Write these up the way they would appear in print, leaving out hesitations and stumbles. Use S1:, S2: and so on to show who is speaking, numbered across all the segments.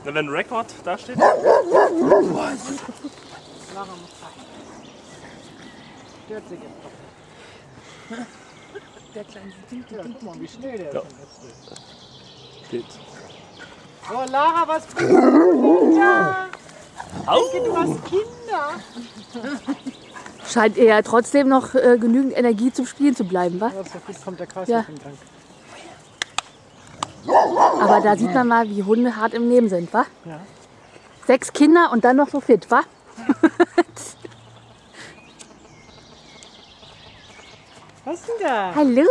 S1: Na, wenn Rekord da steht.
S2: Lara muss rein. Stört sich jetzt doch.
S3: Der kleine Ding.
S2: Ja, guck mal, wie schnell der
S1: Ja.
S2: schon ist.
S1: Geht.
S2: So, Lara, was bringst du? Ja,
S1: Au!
S2: ich denke, du hast Kinder.
S3: Scheint ihr ja trotzdem noch genügend Energie zum Spielen zu bleiben, wa?
S2: Ja, so gut kommt der Kreislauf in Gang.
S3: Aber da sieht man mal, wie Hunde hart im Leben sind, wa?
S2: Ja.
S3: 6 Kinder und dann noch so fit, wa?
S2: Was ist denn da?
S3: Hallo!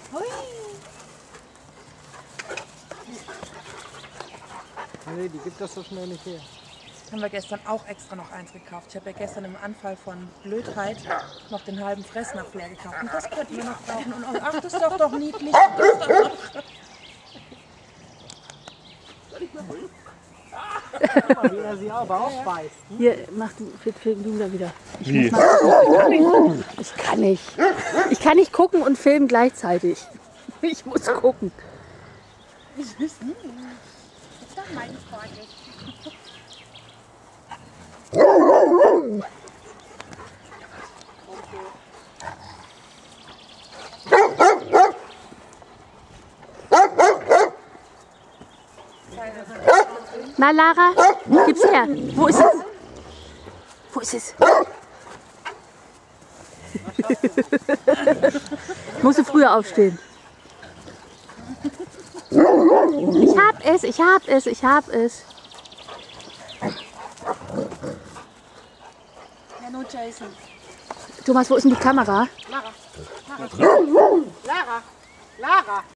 S2: Nee, die gibt das so schnell nicht her.
S4: Haben wir gestern auch extra noch eins gekauft. Ich habe ja gestern im Anfall von Blödheit noch den halben Fressnapf leer gekauft. Und das könnten wir noch brauchen. Und ach, das ist doch niedlich.
S2: Guck mal, wie er sie aber aufbeißt.
S3: Hier, mach du, film du da wieder.
S1: Wie?
S3: Ich kann nicht. Ich kann nicht gucken und filmen gleichzeitig. Ich muss gucken.
S4: Das ist doch meine Frage.
S3: Na, Lara, gib's her. Wo ist es? Wo ist es? Musst du früher aufstehen. Ich hab es, ich hab es, ich hab es.
S4: Ja, no, Jason.
S3: Thomas, wo ist denn die Kamera?
S2: Lara.